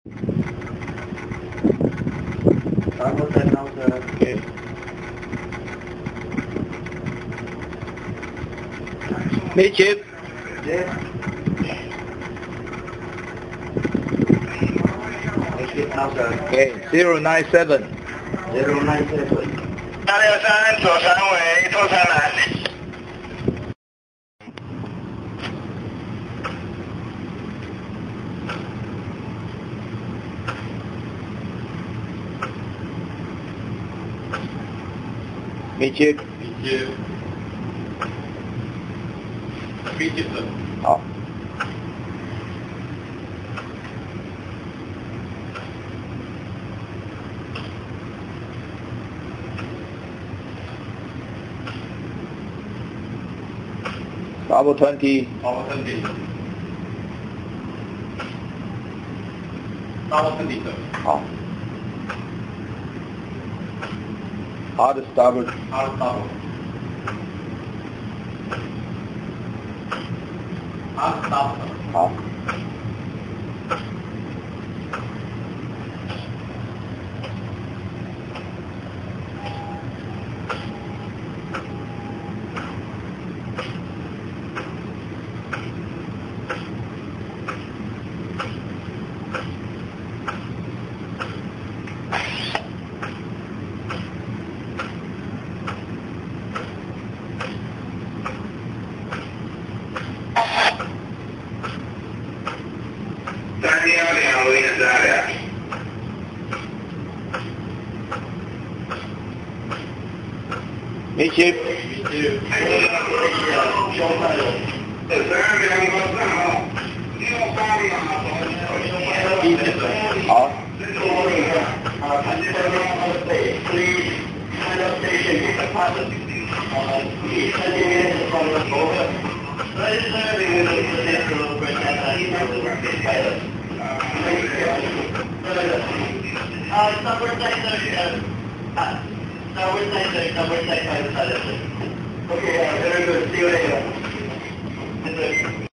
Almost done now, sir. Okay. Midship. Yes. Exit now, sir. Okay. 097. 097. 863左3尾，拖3来。 Midship. Midship。 好。Bravo 20. Bravo 20. Bravo 20, sir. 好。Hard starboard. Hard starboard. Hard starboard. 好。Midship.好。 Okay, very good. See you later.